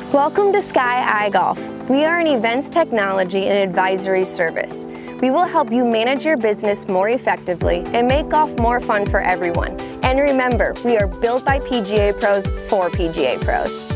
Welcome to Sky iGolf. We are an events technology and advisory service. We will help you manage your business more effectively and make golf more fun for everyone. And remember, we are built by PGA pros for PGA pros.